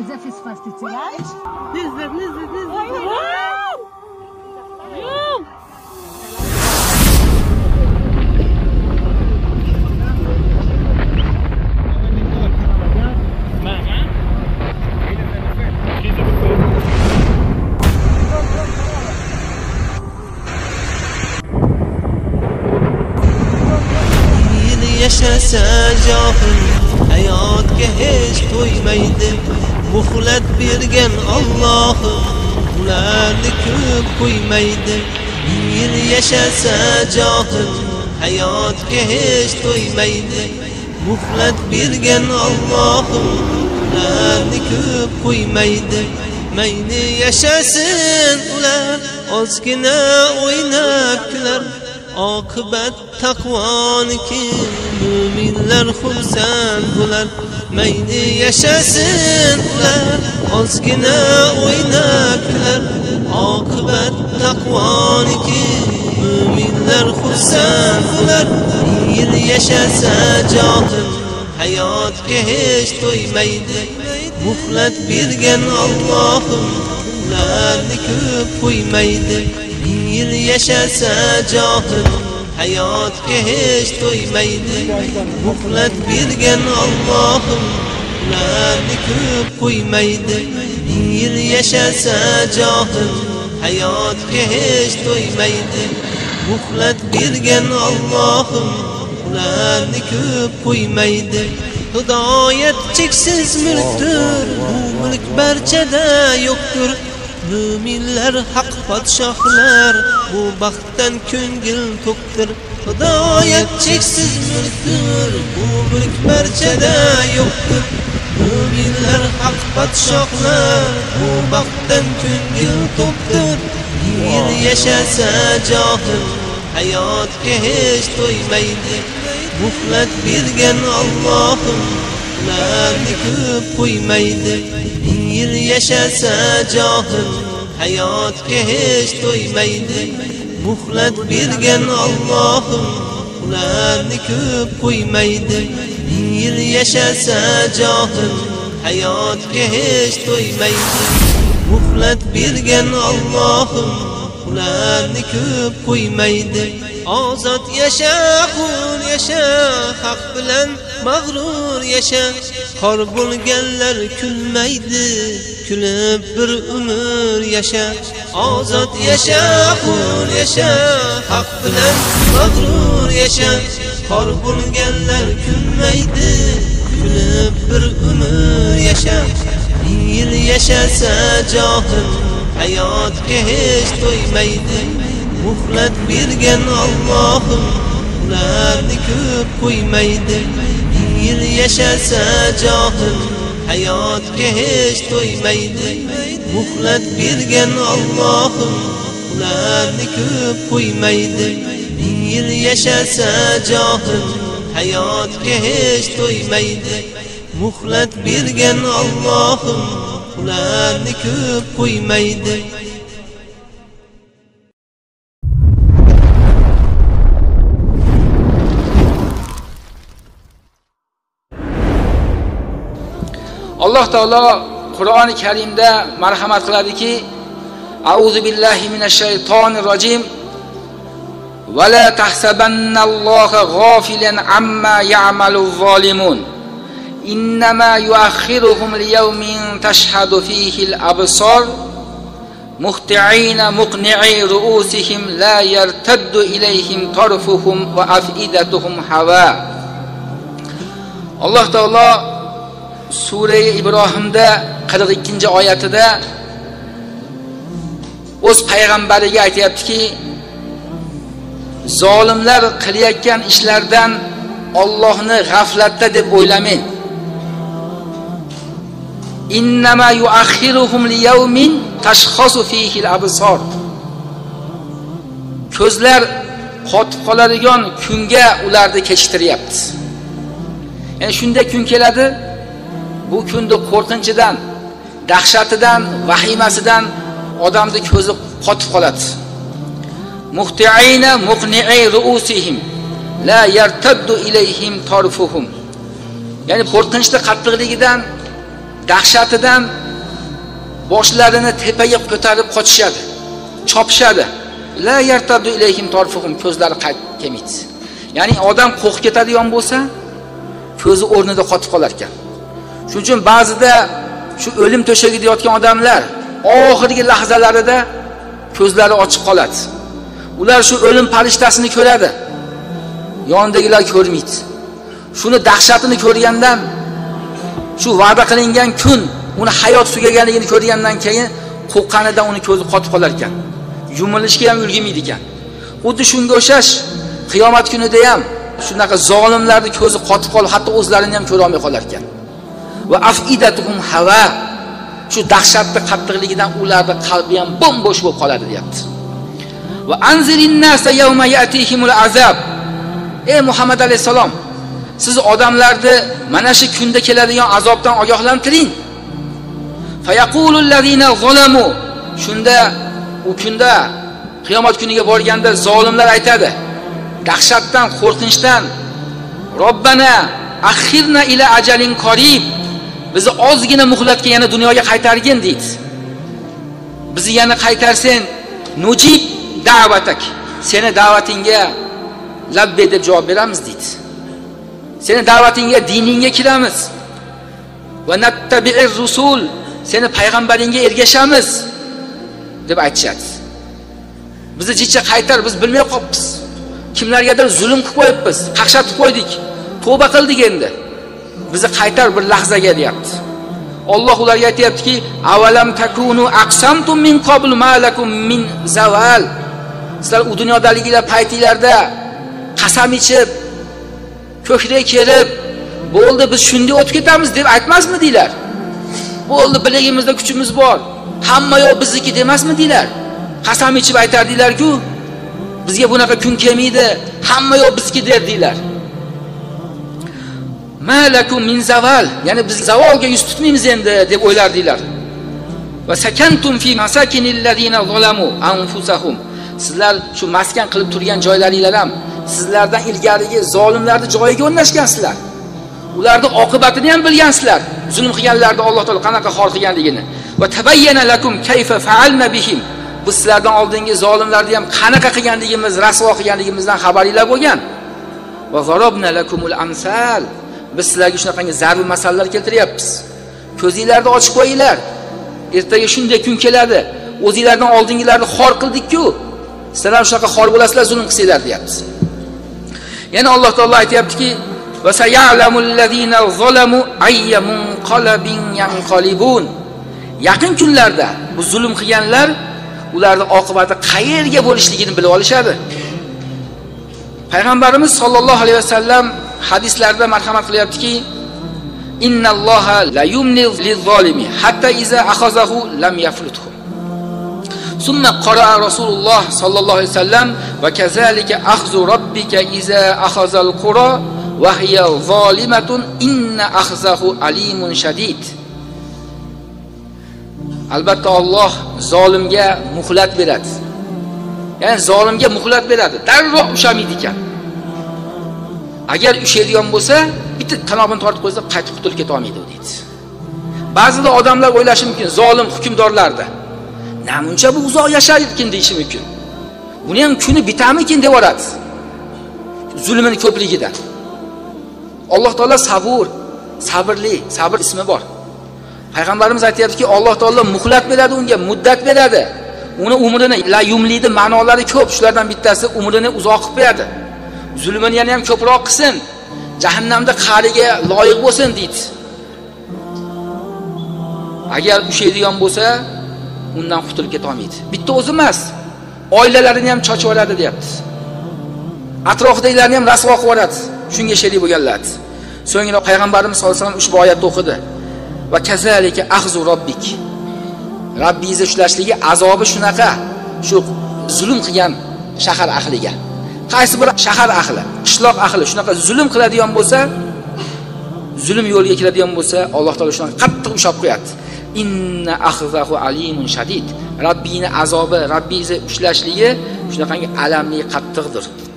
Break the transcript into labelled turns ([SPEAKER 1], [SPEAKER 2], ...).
[SPEAKER 1] Dieser Fisch fast die Zelland.
[SPEAKER 2] Yaşasa cahil hayotga hech to'ymaydi. Muhlat bergan Allohim ularni ko'p qo'ymaydi. Yil yashasa jahil hayotga hech to'ymaydi. Muhlat bergan Allohim ularni ko'p qo'ymaydi. Mayli yashasin ular ozgina o'ynab kular. Oqibat taqvoniki mu'minlar xursand bo'lar. Mayli yashasin ular ozgina o'ynab kular. Oqibat taqvoniki mu'minlar xursand bo'lar. Yil yashasa johil hayotga hech to'ymaydi. Muhlat bergan Allohim ularni ko'p qo'ymaydi. Yil yashasa johil hayotga hech to'ymaydi. Muhlat bergan Allohim ularni ko'p qo'ymaydi. Yil yashasa johil hayotga hech to'ymaydi. Muhlat bergan Allohim ularni ko'p qo'ymaydi. Hidoyat cheksiz mulkdir, bu mulk barchada yo'qdir. Mu'minlar haq podshohlar, bu baxtdan ko'ngil to'qdir. Hidoyat cheksiz mulkdir, bu mulk barchada yo'qdir. Mu'minlar haq podshohlar, bu baxtdan ko'ngil to'qdir. Yil yashasa johil hayotga hech to'ymaydi. Muhlat bergan Allohim ularni ko'p qo'ymaydi. Yil yashasa johil hayotga hech to'ymaydi. Muhlat bergan Allohim ularni ko'p qo'ymaydi. Yil yashasa johil hayotga hech to'ymaydi. Muhlat bergan Allohim ularni ko'p qo'ymaydi. Ozod yasha, qul yasha, haq bilan mag'rur yasha. Xor bo'lganlar kulmaydi, kulib bir umr yasha. Ozod yasha, qul yasha, haq bilan mag'rur yasha. Xor bo'lganlar kulmaydi, kulib bir umr yasha. Yil yashasa johil hayotga hech to'ymaydi. Muhlat bergan Allohim ularni ko'p qo'ymaydi. Yil yashasa johil hayotga hech to'ymaydi. Muhlat bergan Allohim ularni ko'p qo'ymaydi. Yil yashasa johil hayotga hech to'ymaydi. Muhlat bergan Allohim ularni ko'p qo'ymaydi.
[SPEAKER 3] Alloh taolo Qur'oni Karimda marhamat qiladiki, A'udhu billahi minash shaytonir rojim. Va la tahsabannalloha ghafilan amma ya'maluz zolimun. Innama yu'akhiruhum liyawmin tashhadu fihi al-absar muhti'ina muqni'i ru'usihim la yartaddu ilayhim tarfuhum wa af'idatuhum hawa. Alloh taolo Sura Ibrohimda 42-oyatida o'z payg'ambariga aytayaptiki, zolimlar qilayotgan ishlardan Allohni g'aflatda deb o'ylamang. Innama yu'akhiruhum liyawmin tashkhasu fihi al-absar. Ko'zlar qotib qoladigan kunga ularni kechiktiryapti. Ya'ni shunday kun keladi, bu kunda qo'rqinchidan, dahshatidan, vahimasidan odamning ko'zi qotib qoladi. Muhti'ina muqni'i ru'usihim la yartaddu ilayhim tarfuhum. Ya'ni qo'rqinchda qattiqligidan dahshatidan boshlarini tepaga ko'tarib qochishadi, chopishadi. La yartadu ilayhim tarfuhum, ko'zlari kelmaydi. Ya'ni odam qo'rqib ketadigan bo'lsa, ko'zi o'rnida qotib qolar ekan. Shuning uchun ba'zida shu o'lim to'shagida yotgan odamlar oxirgi lahzalarida ko'zlari ochiq qoladi. Ular shu o'lim farishtasini ko'radi. Yonidagilar ko'rmaydi. Shuni dahshatini ko'rgandan, shu va'da qilingan kun, uni hayot tugaganligini ko'rgandan keyin qo'rqqanidan uni ko'zi qotib qolar ekan. Yumilishga ham ulgurmaydi ekan. Xuddi shunga o'xshash qiyomat kunida ham shunaqa zolimlarning ko'zi qotib qolib, hatto o'zlarini ham ko'ra olmay qolar ekan. Va afidatuhum hawa, shu dahshatli qattiqligidan ularning qalbi ham bo'sh bo'lib qoladi, deyapti. Va anzirin nasa yawma yatihimul azab. Ey Muhammad alayhisalom, siz odamlarni mana shu kunda keladigan azobdan ogohlantiring. Fayaqulul ladina zalamu, shunda u kunda qiyomat kuniga borganda zolimlar aytadi, dahshatdan, qo'rqinchdan, Robbana akhirna ila ajalin qarib, bizni ozgina muhlatga yana dunyoga qaytargin deydi. Bizni yana qaytarsen, nujib da'vatak, seni da'vatingga labbe deb javob beramiz deydi. Seni da'vatingga, diningga kiramiz. Va nattabi'ir rusul, seni payg'ambaringga ergashamiz deb aytishadi. Bizni jicha qaytar, biz bilmay qolibmiz. Kimlargadir zulm qilib qo'yibmiz, qaqshatib qo'ydik. Tavba qildik endi. Bizni qaytar bir lahzaga, deyapti. Alloh ularga aytayaptiki, avalam takunu aqsamtum min qabl ma lakum min zawal. Sizlar u dunyodaligilar paytinglarda qasam ichib, ko'krak kelib, bo'ldi biz shunday o'tib ketamiz deb aytmasmidinglar? Bo'ldi, bilagimizda kuchimiz bor, hamma yo'q bizniki demasmidinglar? Qasam ichib aytardinglar-ku, bizga bunaqa kun kelmaydi, hamma yo'q bizniki derdinglar. Malakum min zawal, ya'ni biz zavolga yuz tutmaymiz endi deb o'ylardinglar. Va sakantum fi masakinil ladina zalamu anfusahum. Sizlar shu maskan qilib turgan joylaringlar ham sizlardan ilgarigi zolimlarning joyiga o'rnashgansizlar. Ularning oqibatini ham bilgansizlar. Zulm qilganlarni Alloh taolo qanaqa xor qilganligini. Va tabayyana lakum kayfa fa'alna bihim. Biz sizlardan oldingi zolimlarni ham qanaqa qilganligimiz, rasvo qilganligimizdan xabaringlar bo'lgan. Va zarobna lakumul amsal. Biz sizlarga shunaqangi zarur masalalar keltiryapmiz. Ko'zinglarni ochib qo'yinglar. Ertaga shunday kun keladi. O'zingizlardan oldingilarni xor qildik-ku. Sizlar ham shunaqa xor bo'lasizlar, zulm qilsanglar, deyapti. Yana Alloh taolo aytayaptiki, va sayalamul ladina zalamu ayyamun qalbin yanqalibun. Yaqin kunlarda bu zulm qilganlar ularning oqibati qayerga bo'lishligini bilib olishadi. Payg'ambarimiz sollallohu alayhi vasallam hadislarda marhamat qilyaptiki, innalloha la yumli liz-zolimi hatta iza akhazahu lam yafluthu. Summa qara'a Rasululloh sallallohu alayhi vasallam va kazalika akhzu robbika iza akhazal qura wa hiya zolimatun inna akhzahu alimun shadid. Albatta Alloh zolimga muhlat beradi. Ya'ni zolimga muhlat beradi. Darrov ushamaydi ekan. Agar ushaydigan bo'lsa, bitta qanobini tortib qo'ysa, qaytib qutulib keta olmaydi deydi. Ba'zida odamlar o'ylashi mumkin, zolim hukmdorlarda namuncha bu uzoq yashar ekan deyishi mumkin. Buni ham kuni bitamikin deb o'radi. Zulmining ko'pligidan. Alloh taolo sabr, sabrli, sabr ismi bor. Payg'ambarimiz aytayaptiki, Alloh taolo muhlat beradi, unga muddat beradi. Uni umrini la yumlidi ma'nolari ko'p. Shulardan bittasi umrini uzoq qilib beradi. Zulmini yana ham ko'proq qilsin. Jahannamda qariga loyiq bo'lsin deydi. Agar ushaydigan bo'lsa, undan qutulib keta olmaydi. Bitta o'zi emas, oilalarini ham chochib oladi, deyapti. Atrofidagilarni ham rasvo qilib oladi. Shunga sherik bo'lganlar. So'ngra payg'ambarimiz sollallohu alayhi vasallam ushbu oyatni o'qidi. Va kazalika akhzu robbik. Robbingizni ushlashligi azobi shunaqa, shu zulm qilgan shahar ahliga. Qaysi bir shahar ahli, qishloq ahli shunaqa zulm qiladigan bo'lsa, zulm yo'liga kiradigan bo'lsa, Alloh taolo shuni qattiq ushlab qo'yadi. Inna akhzahu alimun shadid. Robbingning azobi, Robbingizni ushlashligi shunaqangi alamli, qattiqdir.